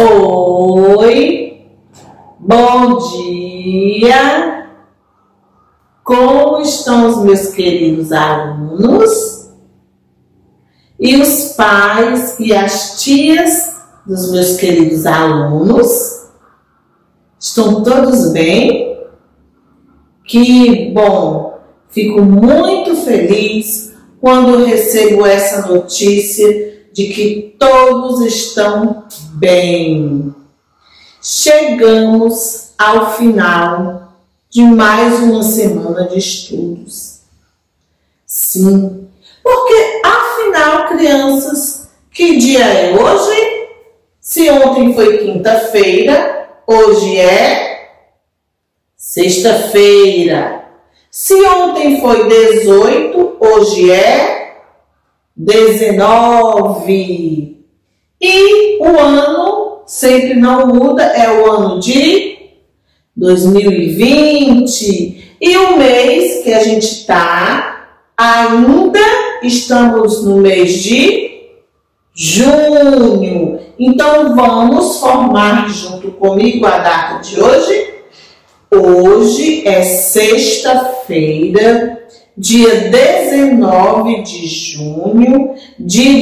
Oi, bom dia. Como estão os meus queridos alunos? E os pais e as tias dos meus queridos alunos? Estão todos bem? Que bom! Fico muito feliz quando eu recebo essa notícia de que todos estão bem. Chegamos ao final de mais uma semana de estudos. Sim, porque afinal, crianças, que dia é hoje? Se ontem foi quinta-feira, hoje é sexta-feira. Se ontem foi 18, hoje é 19. E o ano sempre não muda, é o ano de 2020. E o mês que a gente está, ainda estamos no mês de junho. Então vamos formar junto comigo a data de hoje. Hoje é sexta-feira, dia 19 de junho de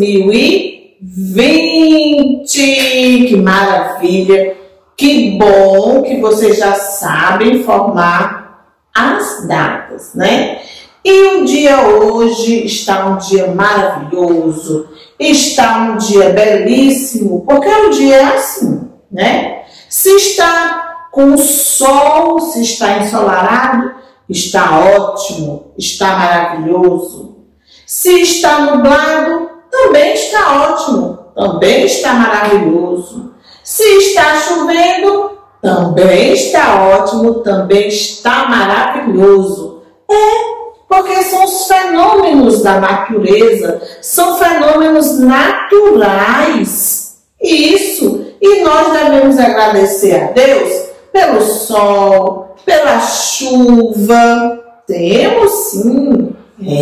2020. Que maravilha! Que bom que vocês já sabem formar as datas, né? E o dia hoje está um dia maravilhoso, está um dia belíssimo, porque o dia é assim, né? Se está com sol, se está ensolarado, está ótimo, está maravilhoso. Se está nublado, também está ótimo, também está maravilhoso. Se está chovendo, também está ótimo, também está maravilhoso. Porque são os fenômenos da natureza, são fenômenos naturais. Isso, e nós devemos agradecer a Deus pelo sol, pela chuva. Temos sim.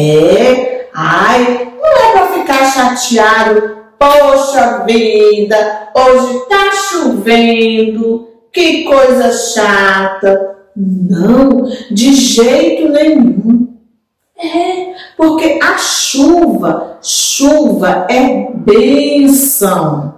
Não é para ficar chateado. Poxa vida, hoje está chovendo, que coisa chata. Não, de jeito nenhum. Porque a chuva é bênção.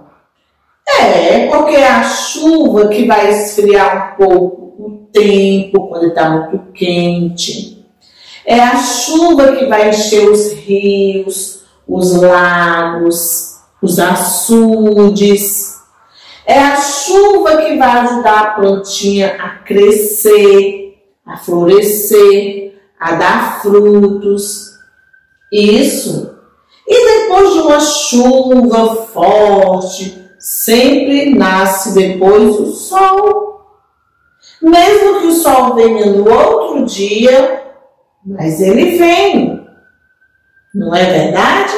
Porque é a chuva que vai esfriar um pouco o tempo quando está muito quente. É a chuva que vai encher os rios, os lagos, os açudes. É a chuva que vai ajudar a plantinha a crescer, a florescer, a dar frutos. Isso. E depois de uma chuva forte, sempre nasce depois o sol. Mesmo que o sol venha no outro dia, mas ele vem. Não é verdade?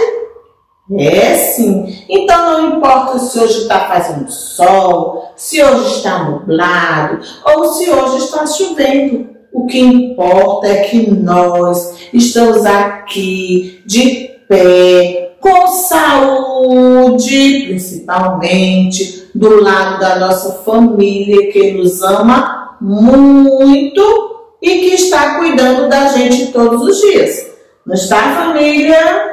É sim. Então não importa se hoje está fazendo sol, se hoje está nublado ou se hoje está chovendo. O que importa é que nós estamos aqui de pé, com saúde, principalmente do lado da nossa família que nos ama muito e que está cuidando da gente todos os dias. Não está, família?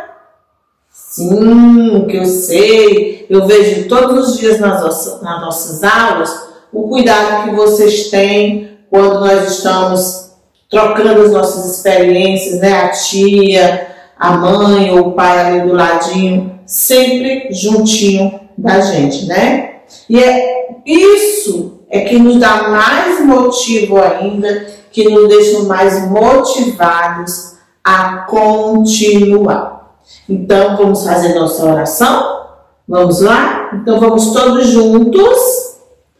Sim, que eu sei, eu vejo todos os dias nas nossas aulas o cuidado que vocês têm quando nós estamos trocando as nossas experiências, né? A tia, a mãe ou o pai ali do ladinho, sempre juntinho da gente, né? E isso que nos dá mais motivo ainda, que nos deixa mais motivados a continuar. Então, vamos fazer nossa oração? Vamos lá? Então, vamos todos juntos.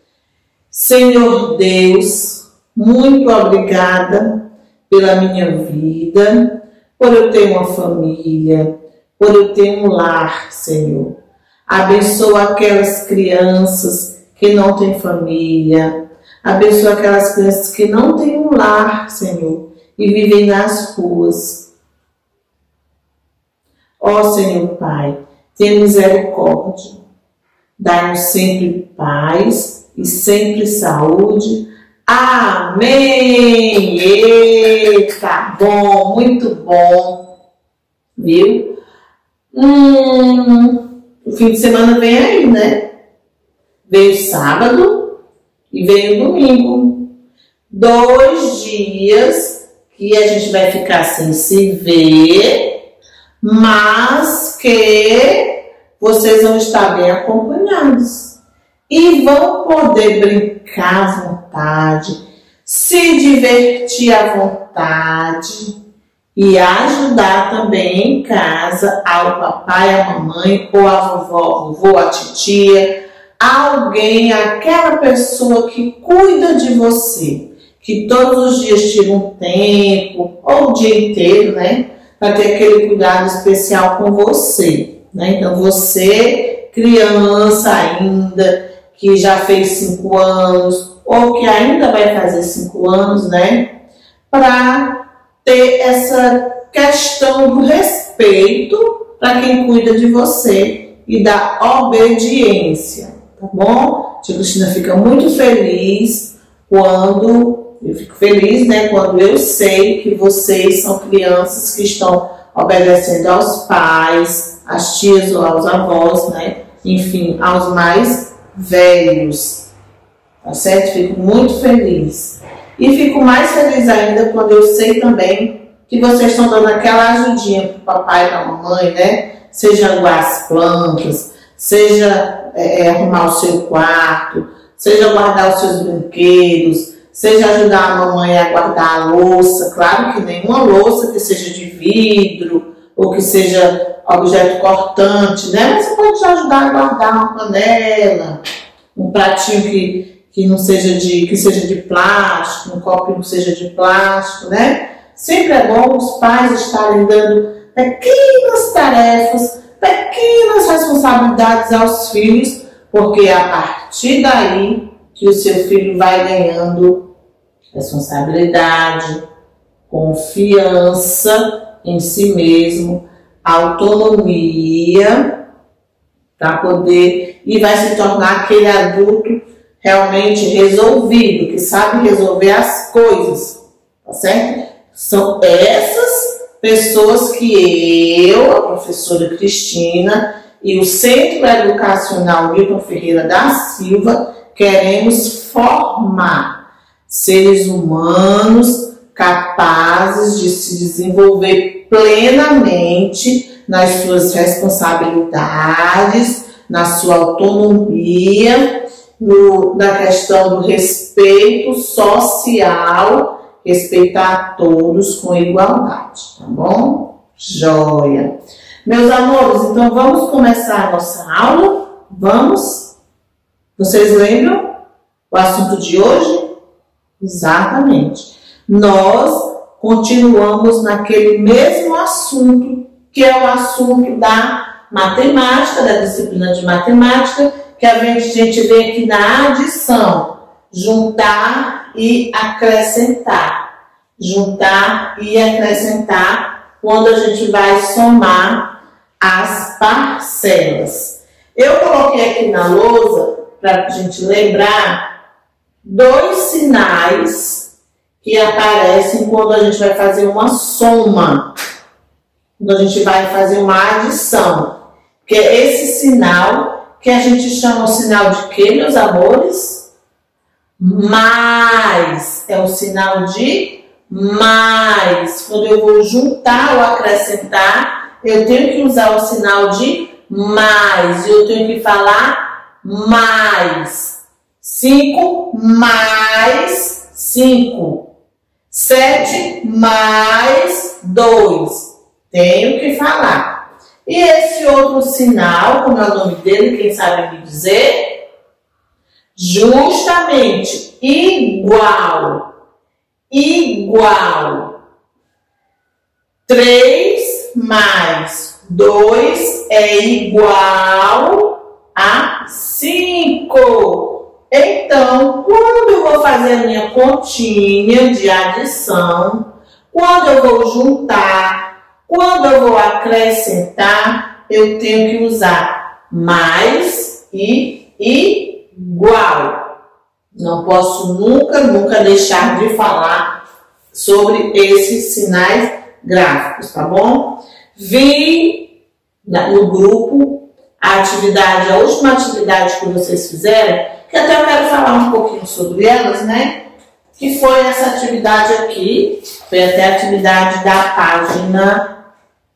Senhor Deus, muito obrigada pela minha vida, por eu ter uma família, por eu ter um lar, Senhor. Abençoa aquelas crianças que não têm família. Abençoa aquelas crianças que não têm um lar, Senhor, e vivem nas ruas. Ó Senhor Pai, tenha misericórdia Dai-nos sempre paz e sempre saúde. Amém! Eita, bom, muito bom, viu? O fim de semana vem aí, né? Veio sábado e veio domingo. 2 dias que a gente vai ficar sem se ver, mas que vocês vão estar bem acompanhados e vão poder brincar à vontade, se divertir à vontade e ajudar também em casa ao papai, à mamãe, ou à vovó, vovô, à titia, alguém, aquela pessoa que cuida de você, que todos os dias tira um tempo, ou o dia inteiro, né, para ter aquele cuidado especial com você, né? Então você, criança ainda, que já fez 5 anos, ou que ainda vai fazer 5 anos, né, para ter essa questão do respeito para quem cuida de você e da obediência, tá bom? Tia Cristina fica muito feliz eu fico feliz, né, quando eu sei que vocês são crianças que estão obedecendo aos pais, às tias ou aos avós, né, enfim, aos mais velhos, tá certo? Fico muito feliz. E fico mais feliz ainda quando eu sei também que vocês estão dando aquela ajudinha para o papai e para a mamãe, né? Seja aguar as plantas, seja arrumar o seu quarto, seja guardar os seus brinquedos, seja ajudar a mamãe a guardar a louça. Claro que nenhuma louça que seja de vidro ou que seja objeto cortante, né? Mas você pode ajudar a guardar uma panela, um pratinho que não seja que seja de plástico, um copo que não seja de plástico, né? Sempre é bom os pais estarem dando pequenas tarefas, pequenas responsabilidades aos filhos, porque é a partir daí que o seu filho vai ganhando responsabilidade, confiança em si mesmo, autonomia, para poder, e vai se tornar aquele adulto realmente resolvido, que sabe resolver as coisas, tá certo? São essas pessoas que eu, a professora Cristina, e o Centro Educacional Milton Ferreira da Silva queremos formar seres humanos capazes de se desenvolver plenamente nas suas responsabilidades, na sua autonomia, na questão do respeito social, respeitar a todos com igualdade, tá bom? Joia! Meus amores, então vamos começar a nossa aula? Vamos? Vocês lembram o assunto de hoje? Exatamente. Nós continuamos naquele mesmo assunto, que é o assunto da matemática, da disciplina de matemática, que a gente vê aqui na adição, juntar e acrescentar. Juntar e acrescentar quando a gente vai somar as parcelas. Eu coloquei aqui na lousa, para a gente lembrar, 2 sinais que aparecem quando a gente vai fazer uma soma, quando a gente vai fazer uma adição, que é esse sinal que a gente chama o sinal de quê, meus amores? Mais. É o sinal de mais. Quando eu vou juntar ou acrescentar, eu tenho que usar o sinal de mais. Eu tenho que falar mais. 5 mais 5. 7 mais 2. Tenho que falar. E esse outro sinal, como é o nome dele, quem sabe me dizer? Justamente igual. Igual. 3 mais 2 é igual a 5. Então, quando eu vou fazer a minha continha de adição, quando eu vou juntar, quando eu vou acrescentar, eu tenho que usar mais e igual. Não posso nunca deixar de falar sobre esses sinais gráficos, tá bom? Vi no grupo a última atividade que vocês fizeram, que até eu quero falar um pouquinho sobre elas, né? Que foi essa atividade aqui, foi até a atividade da página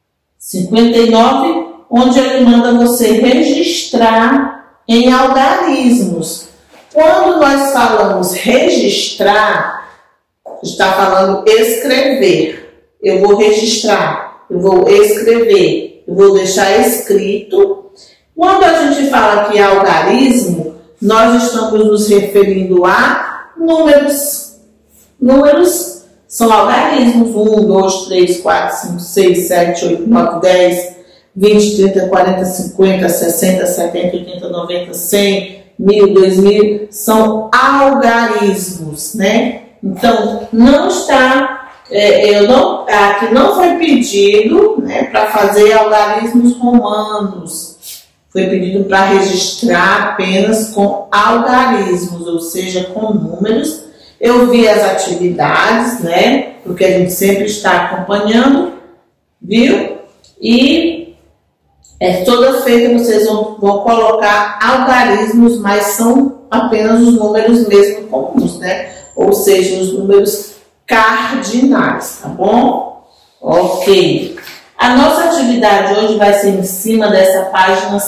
59, onde ele manda você registrar em algarismos. Quando nós falamos registrar, está falando escrever. Eu vou registrar, eu vou escrever, eu vou deixar escrito. Quando a gente fala aqui algarismo, nós estamos nos referindo a números. Números são algarismos: 1, 2, 3, 4, 5, 6, 7, 8, 9, 10, 20, 30, 40, 50, 60, 70, 80, 90, 100, 1000, 2000, são algarismos, né? Então, não está, aqui não foi pedido, né, para fazer algarismos romanos, foi pedido para registrar apenas com algarismos, ou seja, com números. Eu vi as atividades, né? Porque a gente sempre está acompanhando, viu? E toda feita vocês vão colocar algarismos, mas são apenas os números mesmo comuns, né? Ou seja, os números cardinais, tá bom? Ok. A nossa atividade hoje vai ser em cima dessa página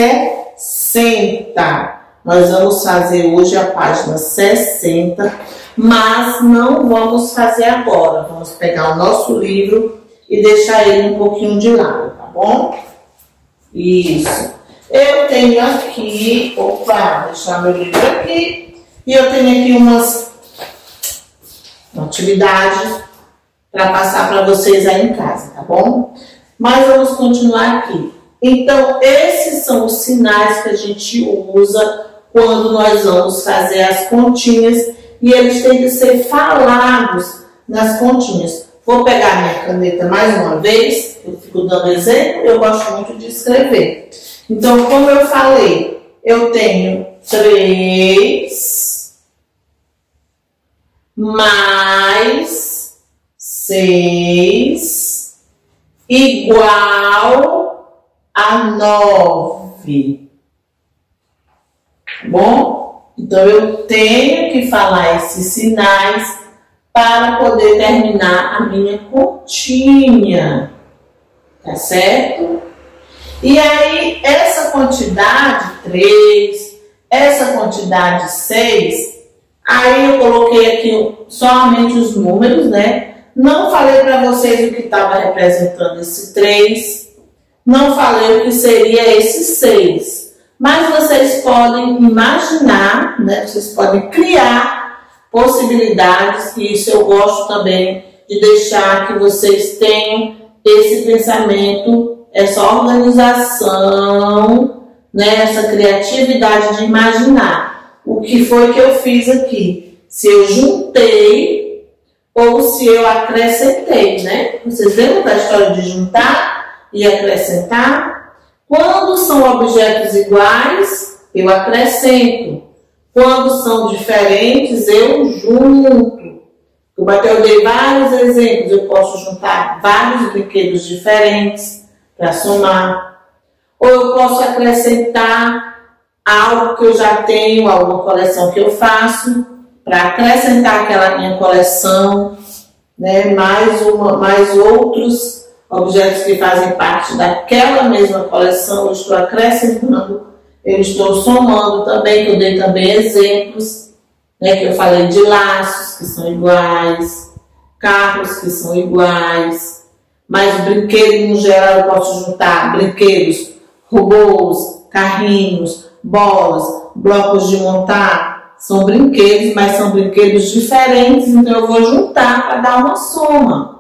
60. Nós vamos fazer hoje a página 60, mas não vamos fazer agora. Vamos pegar o nosso livro e deixar ele um pouquinho de lado, tá bom? Isso. Eu tenho aqui, deixar meu livro aqui, e eu tenho aqui uma atividade para passar para vocês aí em casa, tá bom? Mas vamos continuar aqui. Então, esses são os sinais que a gente usa quando nós vamos fazer as continhas, e eles têm que ser falados nas continhas. Vou pegar minha caneta mais uma vez, eu fico dando exemplo, eu gosto muito de escrever. Então, como eu falei, eu tenho 3 mais 6 igual a 9. Bom, então eu tenho que falar esses sinais para poder terminar a minha continha, tá certo? E aí, essa quantidade 3, essa quantidade 6, aí eu coloquei aqui somente os números, né? Não falei para vocês o que estava representando esse 3, não falei o que seria esse 6. Mas vocês podem imaginar, né? Vocês podem criar possibilidades, e isso eu gosto também de deixar que vocês tenham esse pensamento, essa organização, né? Essa criatividade de imaginar o que foi que eu fiz aqui. Se eu juntei ou se eu acrescentei, né? Vocês lembram da história de juntar e acrescentar? Quando são objetos iguais, eu acrescento. Quando são diferentes, eu junto. Eu dei vários exemplos. Eu posso juntar vários brinquedos diferentes para somar. Ou eu posso acrescentar algo que eu já tenho, alguma coleção que eu faço, para acrescentar aquela minha coleção, né? Mais outros objetos que fazem parte daquela mesma coleção, eu estou acrescentando, eu estou somando também, que eu dei também exemplos, né, que eu falei de laços que são iguais, carros que são iguais, mas brinquedos no geral eu posso juntar brinquedos, robôs, carrinhos, bolas, blocos de montar, são brinquedos, mas são brinquedos diferentes, então eu vou juntar para dar uma soma.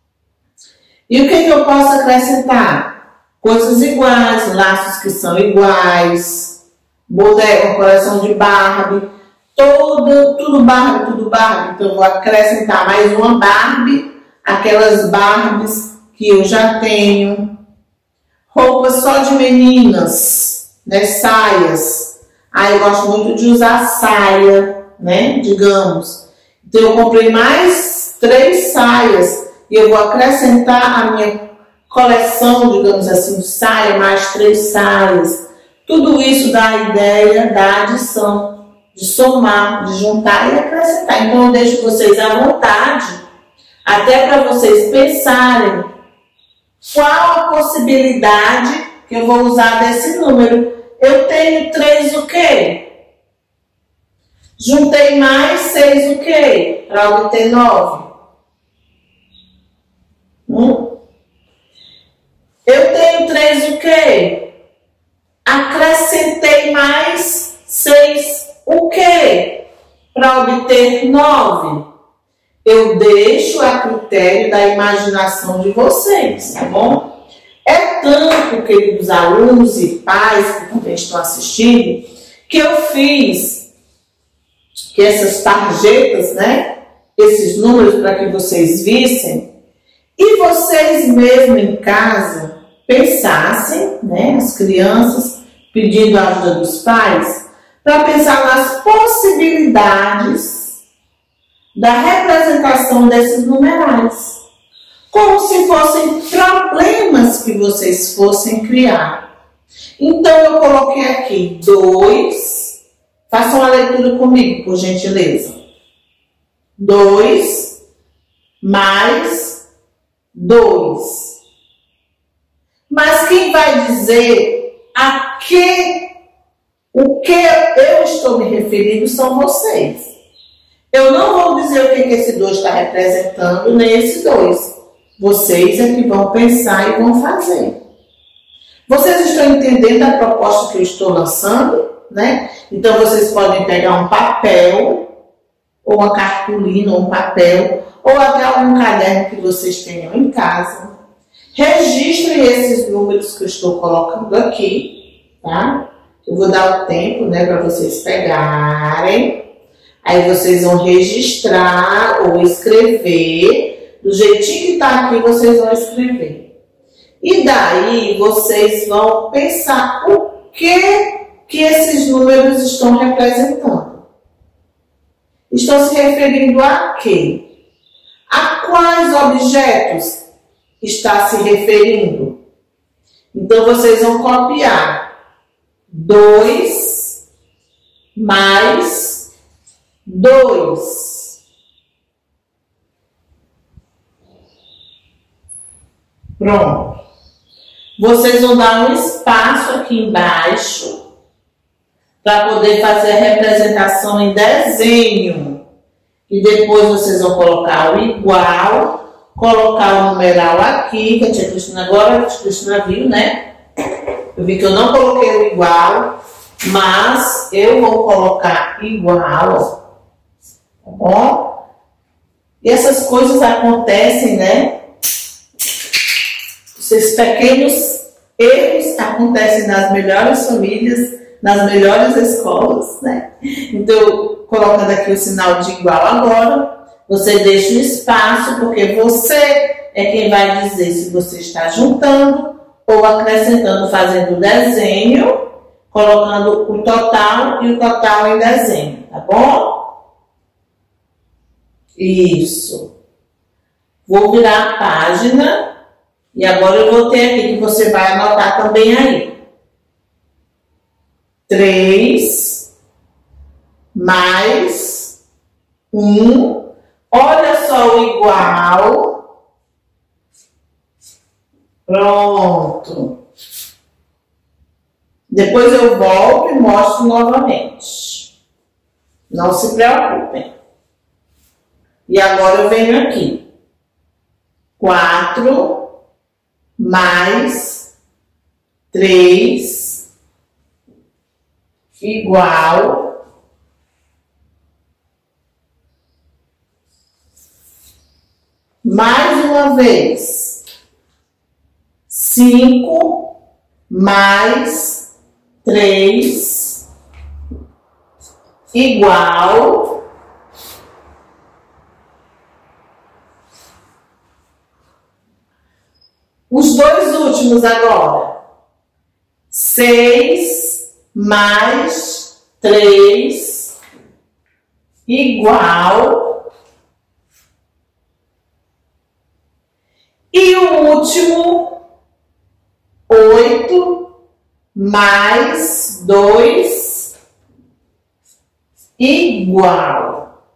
E o que eu posso acrescentar? Coisas iguais, laços que são iguais, boneca, uma coleção de Barbie, tudo Barbie. Então eu vou acrescentar mais uma Barbie, aquelas Barbies que eu já tenho. Roupas só de meninas, né? Saias. Ah, eu gosto muito de usar saia, né? Digamos. Então, eu comprei mais 3 saias e eu vou acrescentar a minha coleção, digamos assim, de saia, mais 3 saias. Tudo isso dá a ideia da adição, de somar, de juntar e acrescentar. Então, eu deixo vocês à vontade, até para vocês pensarem qual a possibilidade que eu vou usar desse número. Eu tenho 3 o quê? Juntei mais 6 o quê? Para obter 9. Eu tenho 3 o quê? Acrescentei mais 6 o quê? Para obter 9. Eu deixo a critério da imaginação de vocês, tá bom? É tanto, queridos alunos e pais que também estão assistindo, que eu fiz que essas tarjetas, né? Esses números para que vocês vissem e vocês mesmo em casa pensassem, né? As crianças pedindo a ajuda dos pais para pensar nas possibilidades da representação desses numerais, como se fossem problemas que vocês fossem criar. Então, eu coloquei aqui 2, façam a leitura comigo, por gentileza. 2 mais 2. Mas quem vai dizer o que eu estou me referindo são vocês. Eu não vou dizer o que esse 2 está representando, nem esse 2. Vocês é que vão pensar e vão fazer. Vocês estão entendendo a proposta que eu estou lançando, né? Então, vocês podem pegar um papel, ou uma cartolina, ou um papel, ou até algum caderno que vocês tenham em casa. Registrem esses números que eu estou colocando aqui, tá? Eu vou dar o tempo, né, para vocês pegarem. Aí vocês vão registrar ou escrever, do jeitinho que está aqui, vocês vão escrever. E daí vocês vão pensar o que esses números estão representando. Estão se referindo a quê? A quais objetos está se referindo? Então, vocês vão copiar 2 mais 2. Pronto. Vocês vão dar um espaço aqui embaixo para poder fazer a representação em desenho. E depois vocês vão colocar o igual, colocar o numeral aqui, que a tia Cristina agora, a tia Cristina viu, né? Eu vi que eu não coloquei o igual, mas eu vou colocar igual. Tá bom? E essas coisas acontecem, né? Esses pequenos erros acontecem nas melhores famílias, nas melhores escolas, né? Então, colocando aqui o sinal de igual agora, você deixa o espaço, porque você é quem vai dizer se você está juntando ou acrescentando, fazendo o desenho, colocando o total e o total em desenho, tá bom? Isso. Vou virar a página e agora eu vou ter aqui que você vai anotar também aí. 3 mais 1. Olha só o igual. Pronto. Depois eu volto e mostro novamente. Não se preocupem. E agora eu venho aqui. 4 mais 3 igual mais uma vez 5 mais 3 igual os dois últimos agora. 6 mais 3 igual. E o último, 8 mais 2 igual.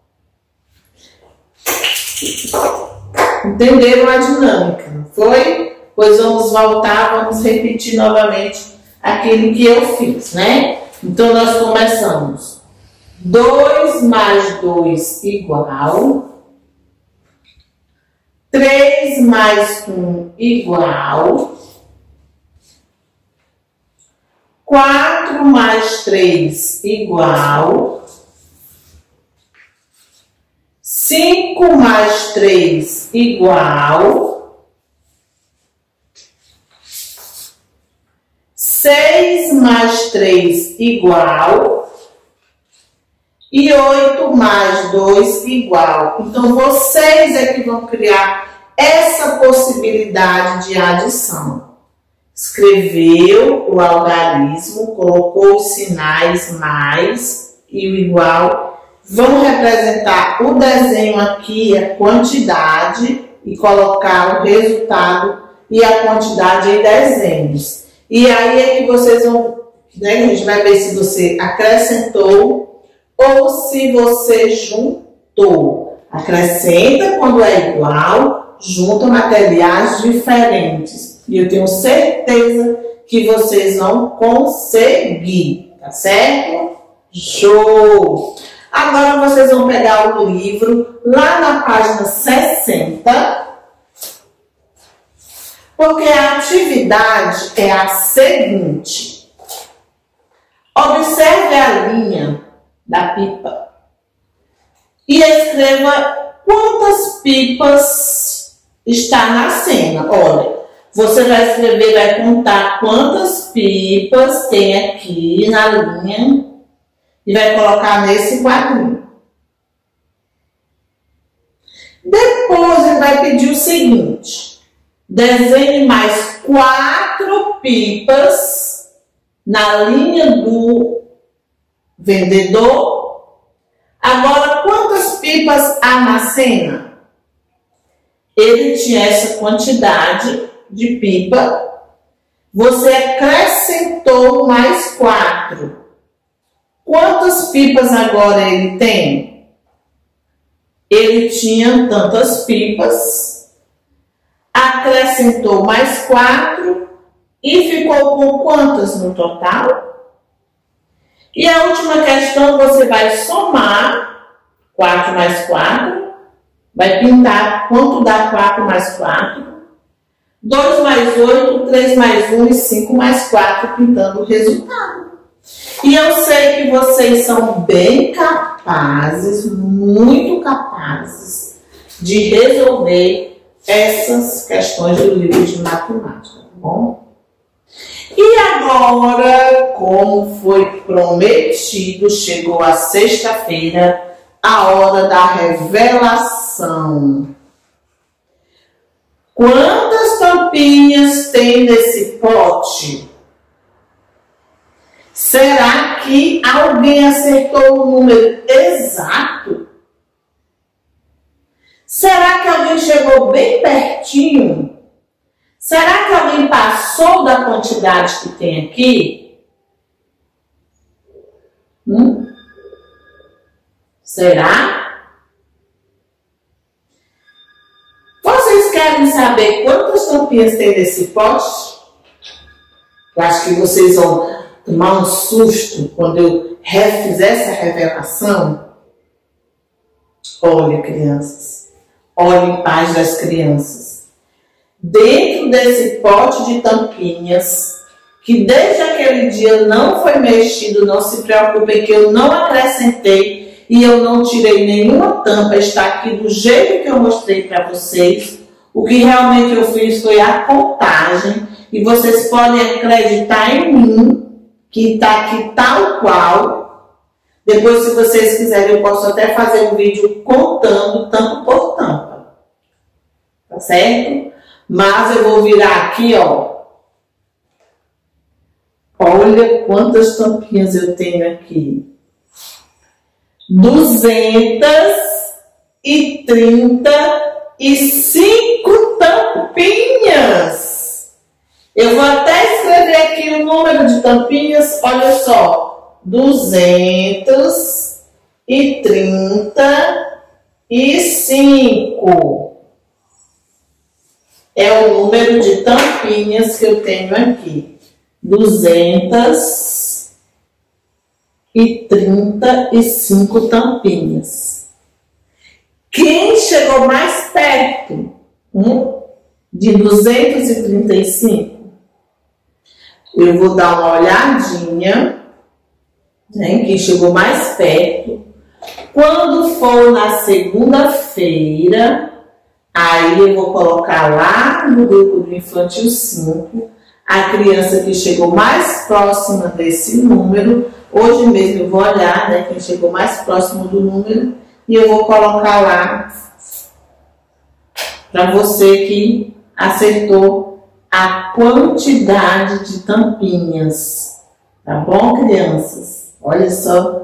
Entenderam a dinâmica, não foi? Pois vamos voltar, vamos repetir novamente aquilo que eu fiz, né? Então, nós começamos. 2 mais 2 igual. 3 mais 1 igual. 4 mais 3 igual. 5 mais 3 igual. 6 mais 3 igual. E 8 mais 2 igual. Então, vocês é que vão criar essa possibilidade de adição. Escreveu o algarismo, colocou os sinais mais e o igual. Vão representar o desenho aqui, a quantidade, e colocar o resultado e a quantidade em desenhos. E aí é que vocês vão, né, a gente vai ver se você acrescentou ou se você juntou. Acrescenta quando é igual, junta materiais diferentes. E eu tenho certeza que vocês vão conseguir, tá certo? Show! Agora vocês vão pegar o livro lá na página 60, porque a atividade é a seguinte. Observe a linha da pipa e escreva quantas pipas está na cena. Olha, você vai escrever, vai contar quantas pipas tem aqui na linha e vai colocar nesse quadrinho. Depois ele vai pedir o seguinte: desenhe mais 4 pipas na linha do vendedor. Agora, quantas pipas há na cena? Ele tinha essa quantidade de pipa. Você acrescentou mais 4. Quantas pipas agora ele tem? Ele tinha tantas pipas, acrescentou mais 4 e ficou com quantas no total? E a última questão, você vai somar 4 mais 4, vai pintar quanto dá 4 mais 4, 2 mais 8, 3 mais 1 e 5 mais 4, pintando o resultado. E eu sei que vocês são bem capazes, muito capazes, de resolver essas questões do livro de matemática, tá bom? E agora, como foi prometido, chegou a sexta-feira, a hora da revelação. Quantas tampinhas tem nesse pote? Será que alguém acertou o número exato? Será que alguém chegou bem pertinho? Será que alguém passou da quantidade que tem aqui? Será? Vocês querem saber quantas tampinhas tem nesse pote? Eu acho que vocês vão tomar um susto quando eu fizer essa revelação. Olha, crianças, olhem, pais das crianças. Dentro desse pote de tampinhas, que desde aquele dia não foi mexido, não se preocupem que eu não acrescentei e eu não tirei nenhuma tampa, está aqui do jeito que eu mostrei para vocês. O que realmente eu fiz foi a contagem e vocês podem acreditar em mim, que está aqui tal qual. Depois, se vocês quiserem, eu posso até fazer um vídeo contando tampa por tampa. Tá certo? Mas eu vou virar aqui, ó, Olha quantas tampinhas eu tenho aqui. 235 tampinhas. Eu vou até escrever aqui o número de tampinhas. Olha só. 235 é o número de tampinhas que eu tenho aqui. 235 tampinhas. Quem chegou mais perto de 235? Eu vou dar uma olhadinha, né? Quem chegou mais perto. Quando for na segunda-feira, aí eu vou colocar lá no grupo do Infantil 5 a criança que chegou mais próxima desse número. Hoje mesmo eu vou olhar, né, quem chegou mais próximo do número e eu vou colocar lá para você que acertou a quantidade de tampinhas. Tá bom, crianças? Olha só,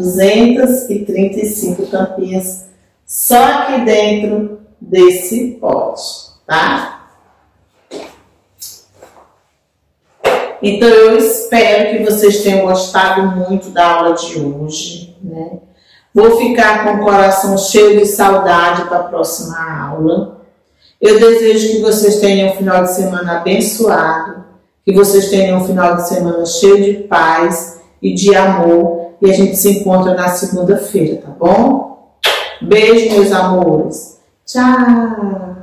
235 tampinhas só aqui dentro desse pote, tá? Então, eu espero que vocês tenham gostado muito da aula de hoje, né? Vou ficar com o coração cheio de saudade para a próxima aula. Eu desejo que vocês tenham um final de semana abençoado, que vocês tenham um final de semana cheio de paz e de amor. E a gente se encontra na segunda-feira, tá bom? Beijo, meus amores. Tchau!